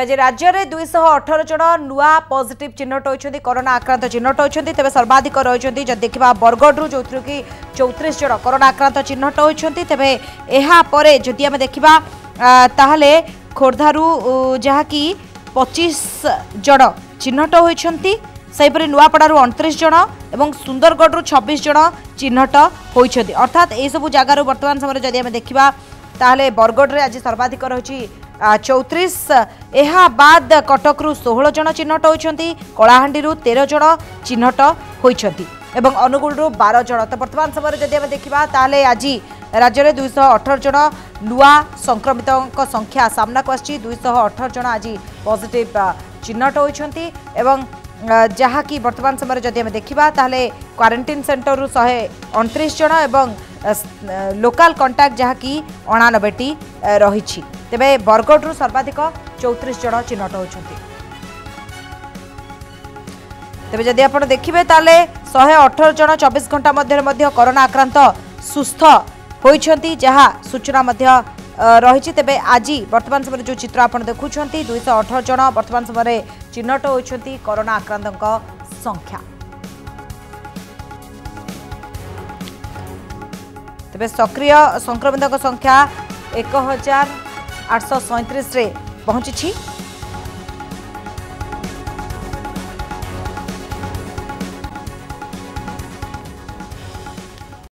राज्य में 218 जन नुआ पॉजिटिव चिन्हट होती कोरोना आक्रांत चिन्हट होती तेज सर्वाधिक रही देखा बरगढ़ जो कि 34 जन कोरोना आक्रांत चिन्हट होती तेज यापर जदि आम देखा ताहले खोर्धारू जहाँकि 25 जन चिन्हट होती सेहीपरि नुआपड़ारू 29 जन और सुंदरगढ़ 26 जन चिन्हट होती अर्थात यह सब जगार बर्तमान समय जदि आम देखा ताहले बरगढ़ आज सर्वाधिक रही 34 यह बाद कटकरू 16 जन चिन्हट होती कलाहांडी 13 जन चिन्हट होती एवं अनुगुल 12 जन। तो बर्तमान समय जदि आम देखा ताहले आज राज्य में 218 जन नुआ संक्रमितों संख्या सामना को आसी 218 जन आज पॉजिटिव चिन्हट होती एवं जहाँकि वर्तमान समय जदि आम देखा ताहले क्वारंटाइन सेंटर रु 129 जन एवं लोकल कंटाक्ट जहाँकि 89टी रही तेबे बरगढ़ सर्वाधिक 34 जन चिन्हट होती तेबे जदि आप देखिए ताले 118 जन 24 घंटा मध्य कोरोना आक्रांत सुस्थ होती जहाँ सूचना रही तेबे आज वर्तमान समय जो चित्र आप देखुं 218 जन वर्तमान समय चिन्हट होती कोरोना आक्रांतों संख्या। तेबे सक्रिय संक्रमितों संख्या 1837 रे पहुंची